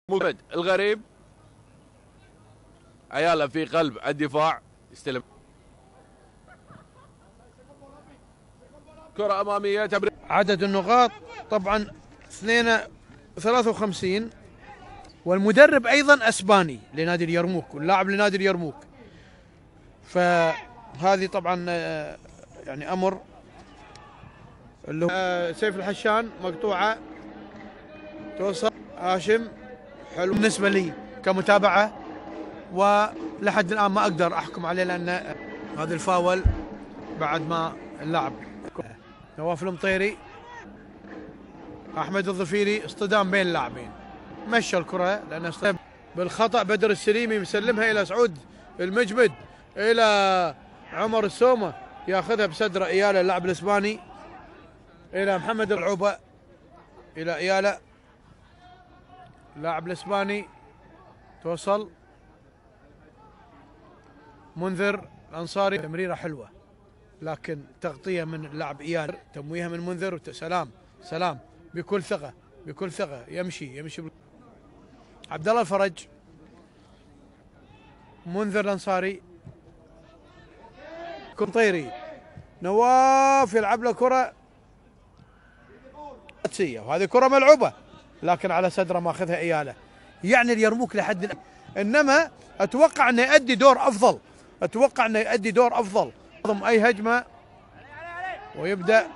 مجرد الغريب عياله في قلب الدفاع يستلم كرة أمامية تبريد. عدد النقاط طبعا 53 والمدرب أيضا أسباني لنادي اليرموك واللاعب لنادي اليرموك. فهذه طبعا يعني أمر اللي هو سيف الحشان مقطوعة توصل هاشم حلو بالنسبة لي كمتابعة، ولحد الآن ما أقدر أحكم عليه لأن هذا الفاول بعد ما اللعب. نواف المطيري أحمد الظفيري اصطدام بين اللاعبين، مشى الكرة لأنه اصطدام بالخطأ. بدر السليمي يسلمها إلى سعود المجمد إلى عمر السومة ياخذها بصدره إياله اللاعب الإسباني إلى محمد العوبة إلى إياله اللاعب الإسباني توصل منذر الأنصاري. تمريرة حلوة لكن تغطية من اللاعب إيال، تمويها من منذر سلام سلام بكل ثقة بكل ثقة يمشي عبد الله الفرج منذر الأنصاري كمطيري نواف يلعب له كرة وهذه كرة ملعوبة لكن على صدره ماخذها إياله. يعني اليرموك لحد الآن، إنما أتوقع أنه يؤدي دور أفضل، أتوقع أنه يؤدي دور أفضل ضم أي هجمة ويبدأ.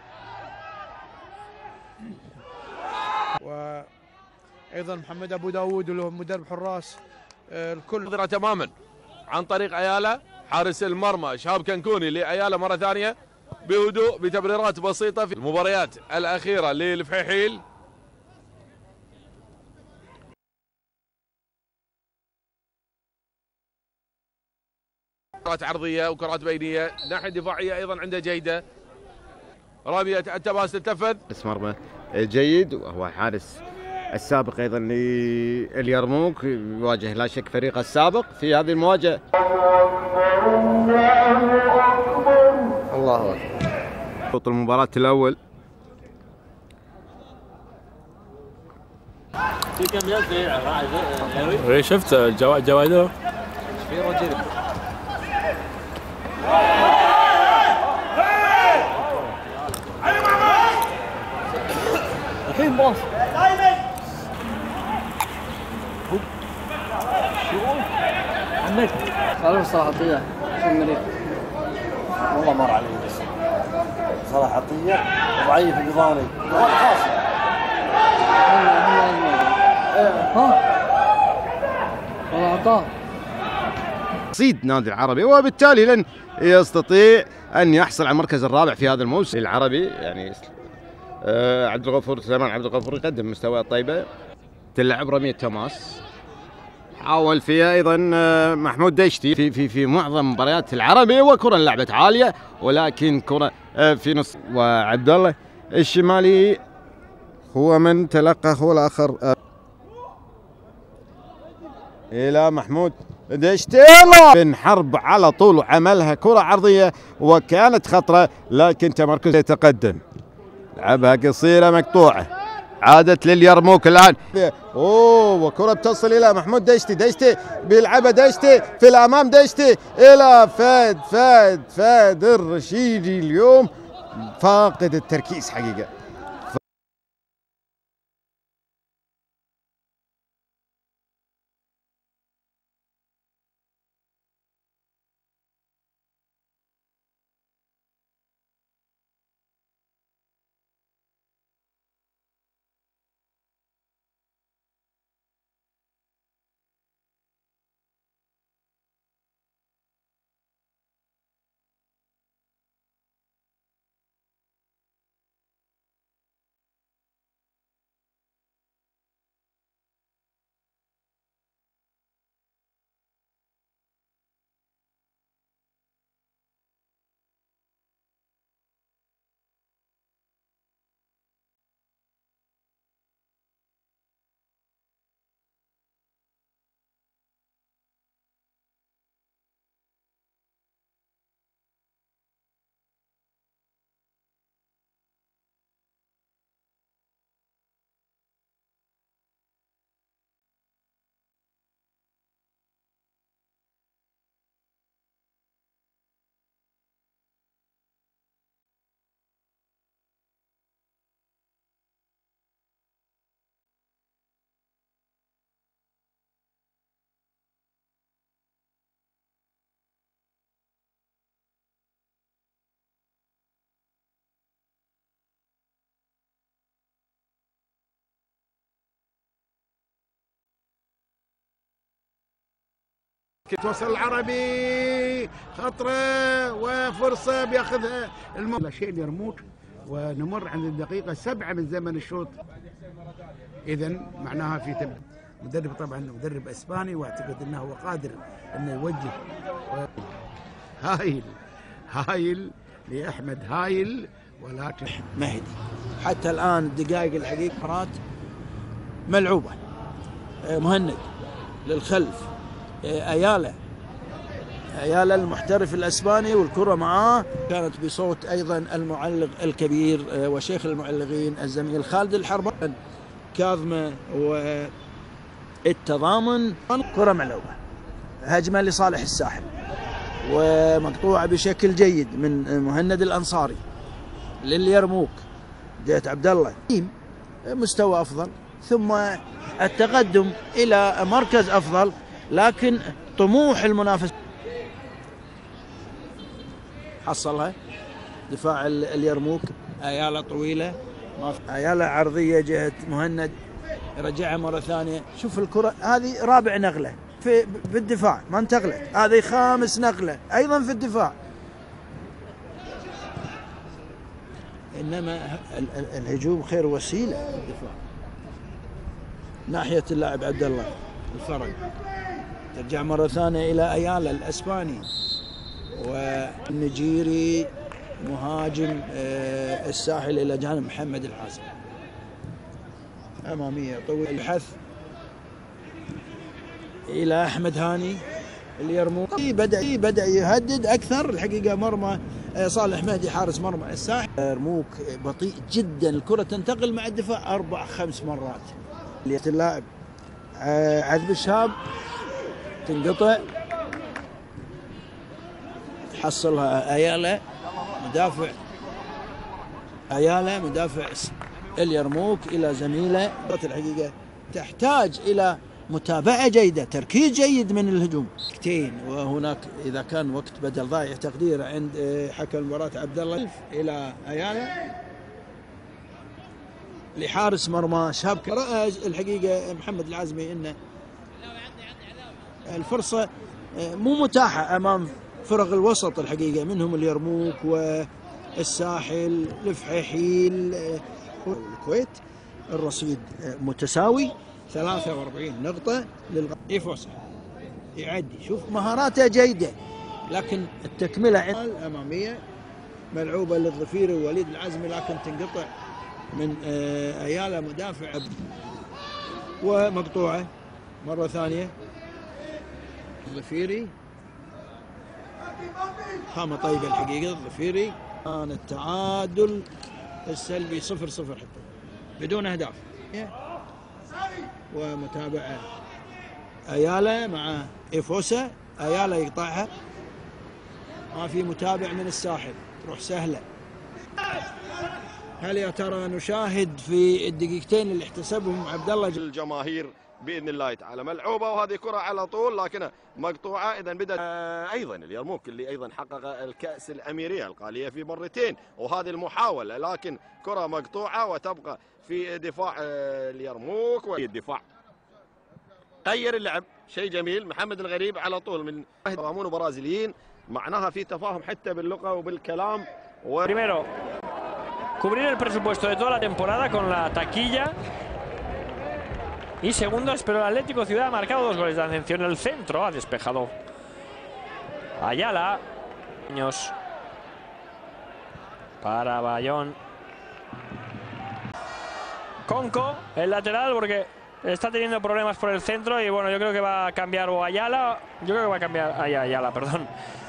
وأيضا محمد أبو داود اللي هو مدرب حراس الكل نظرة تماما عن طريق عياله حارس المرمى شهاب كنكوني لعياله مرة ثانية بهدوء بتبريرات بسيطة في المباريات الأخيرة للفحيحيل. كرات عرضية وكرات بينية، ناحية دفاعية أيضا عنده جيدة. رامية التباس تنفذ حارس مرمى جيد وهو حارس السابق ايضا لليرموك، يواجه لا شك فريقه السابق في هذه المواجهه. الله اكبر. شوط المباراه الاول في كم يد شفت جواده في رجل الحين باص عندك خلاص صلاح عطية والله مر علي بس صلاح عطية ضعيف بضاني خلاص ها والله عطاه صيد نادي العربي، وبالتالي لن يستطيع ان يحصل على المركز الرابع في هذا الموسم. العربي يعني عبد الغفور سليمان عبد الغفور يقدم مستويات طيبه. تلعب رمية توماس، حاول فيها ايضا محمود ديشتي في معظم مباريات العربي، وكره لعبت عاليه ولكن كره في نص. وعبد الله الشمالي هو من تلقى، هو الاخر الى محمود ديشتي بن حرب على طول وعملها كره عرضيه وكانت خطره لكن تمركز يتقدم. لعبها قصيره مقطوعه عادت لليرموك الان. وكره بتصل الى محمود ديشتي بيلعبها ديشتي في الامام، ديشتي الى فهد الرشيدي اليوم فاقد التركيز حقيقه. توصل العربي خطره وفرصه بياخذها لا شيء اليرموك، ونمر عند الدقيقه 7 من زمن الشوط. اذا معناها في مدرب، طبعا مدرب اسباني، واعتقد انه هو قادر انه يوجه. هايل لاحمد، هايل، ولكن مهدي حتى الان الدقائق الحقيقه ملعوبه. مهند للخلف، ايالا المحترف الاسباني، والكره معاه كانت بصوت ايضا المعلق الكبير وشيخ المعلقين الزميل خالد الحربان. كاظمه والتضامن، كره ملعوبه، هجمه لصالح الساحل ومقطوعه بشكل جيد من مهند الانصاري لليرموك. جهه عبد الله مستوى افضل، ثم التقدم الى مركز افضل، لكن طموح المنافس حصلها. دفاع اليرموك، ايالا طويله، ايالا عرضيه جهه مهند، يرجعها مره ثانيه. شوف الكره هذه رابع نقله في الدفاع، ما انتقلت، هذه 5 نقله ايضا في الدفاع. انما الهجوم خير وسيله في الدفاع. ناحيه اللاعب عبد الله الفرج، ترجع مره ثانيه الى ايالا الاسباني، والنيجيري مهاجم الساحل الى جانب محمد الحاسم. اماميه طويل البحث الى احمد هاني اليرموك، بدا يهدد اكثر الحقيقه. مرمى صالح مهدي حارس مرمى الساحل. يرموك بطيء جدا، الكره تنتقل مع الدفاع 4-5 مرات. اللاعب عذب الشهاب تنقطع، تحصلها ايالا مدافع اليرموك الى زميله. الحقيقه تحتاج الى متابعه جيده، تركيز جيد من الهجوم. وهناك اذا كان وقت بدل ضايع تقدير عند حكم المباراه عبد الله الى ايالا لحارس مرمى شاب. راى الحقيقه محمد العزمي ان الفرصه مو متاحه امام فرق الوسط الحقيقه، منهم اليرموك والساحل الفحيحيل والكويت. الرصيد متساوي 43 نقطه للإيفوسا. يعدي، شوف مهاراته جيده، لكن التكمله الاماميه ملعوبه للظفيري ووليد العزمي، لكن تنقطع من ايالا مدافع، ومقطوعه مره ثانيه. الظفيري خامه طيبه الحقيقه. الظفيري كان التعادل السلبي 0-0 حتى بدون اهداف. ومتابعه ايالا مع إيفوسا، ايالا يقطعها، ما في متابع من الساحل، تروح سهله. هل يا ترى نشاهد في الدقيقتين اللي احتسبهم عبد الله الجماهير باذن الله تعالى؟ ملعوبه، وهذه كره على طول لكنها مقطوعه. اذا بدات ايضا اليرموك اللي ايضا حقق الكاس الاميريه القاليه في مرتين، وهذه المحاوله، لكن كره مقطوعه وتبقى في دفاع اليرموك. والدفاع غير اللعب، شيء جميل. محمد الغريب على طول من رامون برازيليين، معناها في تفاهم حتى باللغه وبالكلام. Primero, cubrir el presupuesto de toda la temporada con la taquilla. Y segundos, pero el Atlético Ciudad ha marcado 2 goles de atención. El centro ha despejado Ayala. Para Bayón. Conco, el lateral, porque está teniendo problemas por el centro. Y bueno, yo creo que va a cambiar o Ayala. Yo creo que va a cambiar Ayala, perdón.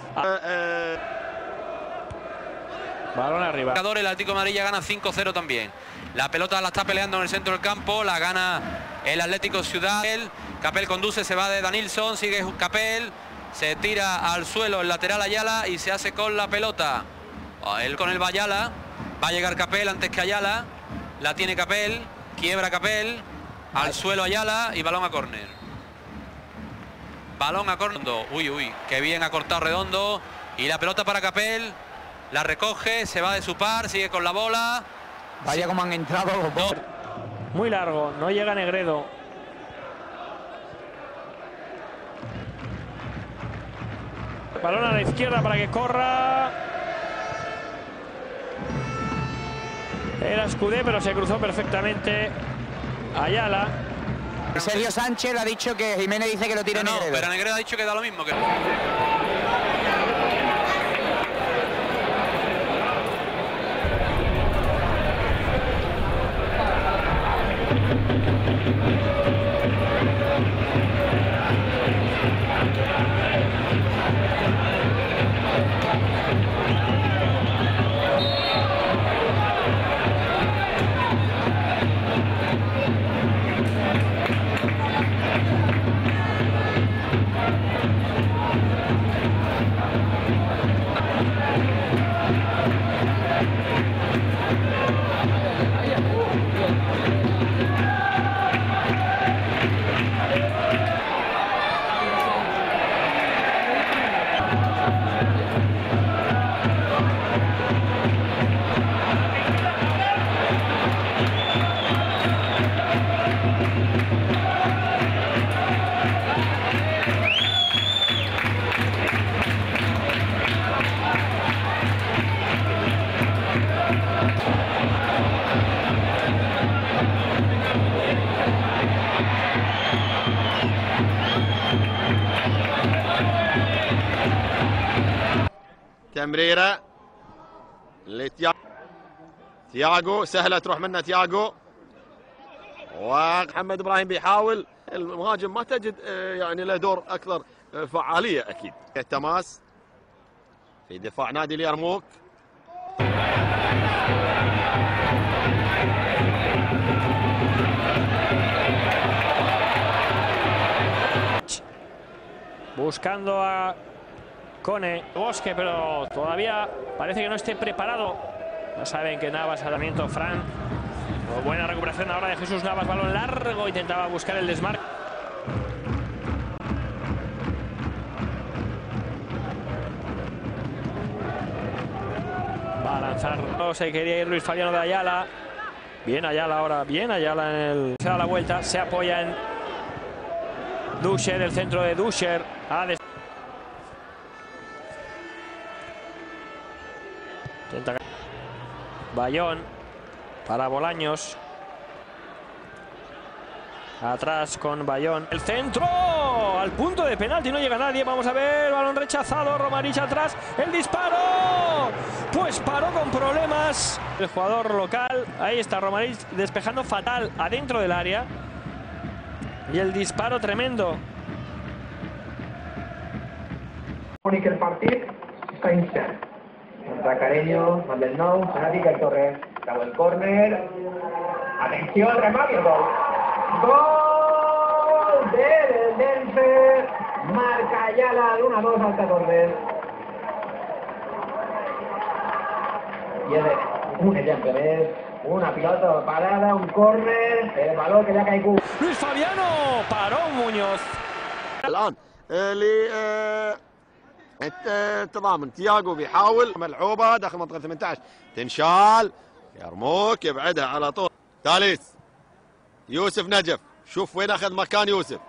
Balón arriba. El Atlético de Madrid ya gana 5-0 también. La pelota la está peleando en el centro del campo, la gana el Atlético Ciudad. Capel conduce, se va de Danilson, sigue Capel, se tira al suelo el lateral Ayala y se hace con la pelota. Él con el Ayala, va a llegar Capel antes que Ayala, la tiene Capel, quiebra Capel, al suelo Ayala y balón a córner. Balón a córner. Uy, qué bien ha cortado Redondo. Y la pelota para Capel, la recoge, se va de su par, sigue con la bola. Vaya como han entrado los dos. Muy largo, no llega Negredo. Balón a la izquierda para que corra. Era Escudé, pero se cruzó perfectamente Ayala. Sergio Sánchez le ha dicho que Jiménez dice que lo tire Negredo. Pero Negredo ha dicho que da lo mismo. تمريره تياغو سهله تروح منه تياغو، ومحمد ابراهيم بيحاول. المهاجم ما تجد يعني له دور اكثر فعاليه اكيد. التماس في دفاع نادي اليرموك. Buscando a Cone Bosque, pero todavía parece que no esté preparado. Ya saben que Navas, lanzamiento Fran. Buena recuperación ahora de Jesús Navas, balón largo, intentaba buscar el desmarque. Va a lanzar, no se quería ir Luis Fabiano de Ayala. Bien Ayala ahora, bien Ayala en el... Se da la vuelta, se apoya en Duscher, el centro de Duscher. Bayón para Bolaños. Atrás con Bayón. El centro al punto de penalti, no llega nadie. Vamos a ver, balón rechazado. Romarich atrás. El disparo. Pues paró con problemas el jugador local. Ahí está Romarich despejando fatal adentro del área. Y el disparo tremendo. Que el partido está iniciando. Contra Careño, Mandelnou, Fanática y Torres. Acabó el córner. Atención, remate, gol. Gol del Denver. Marca Ayala de 1-2 al 14. Y es un ejemplo, es una pilota parada, un córner, el balón que ya cae. Luis Fabiano paró Muñoz. الآن التضامن تياغو بيحاول ملعوبه داخل منطقه 18 تنشال يرموك يبعدها على طول. تاليس يوسف نجف، شوف وين اخذ مكان يوسف.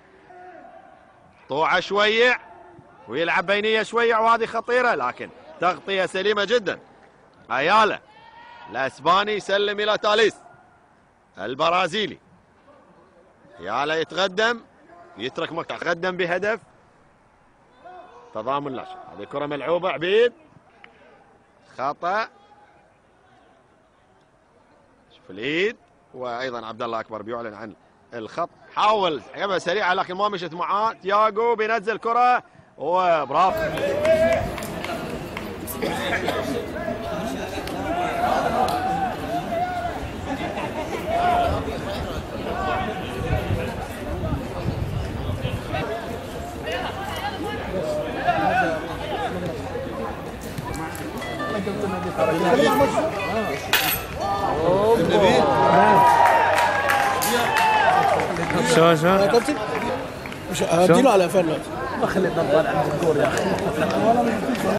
طوعه شويع ويلعب بينيه شويع، وهذه خطيره لكن تغطيه سليمه جدا. ايالا الاسباني يسلم الى تاليس البرازيلي. ايالا يتقدم يترك مكان، تقدم بهدف. تضامن لا شيء. هذه كرة ملعوبة عبيد، خطأ. شوف اليد، وايضا عبد الله اكبر بيعلن عن الخط. حاول لعبها سريعة لكن ما مشت معاه. تياغو بينزل كرة وبرافو. شلون اديله على فلت. ما خليت نضل عند الكور يا اخي.